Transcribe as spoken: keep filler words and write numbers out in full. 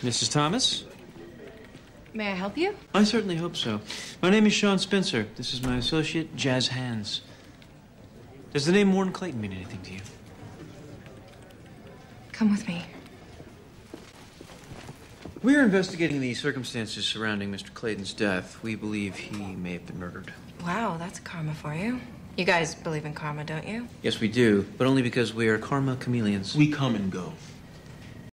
Missus Thomas? May I help you? I certainly hope so. My name is Sean Spencer. This is my associate, Jazz Hands. Does the name Warren Clayton mean anything to you? Come with me. We're investigating the circumstances surrounding Mister Clayton's death. We believe he may have been murdered. Wow, that's karma for you. You guys believe in karma, don't you? Yes, we do, but only because we are karma chameleons. We come and go.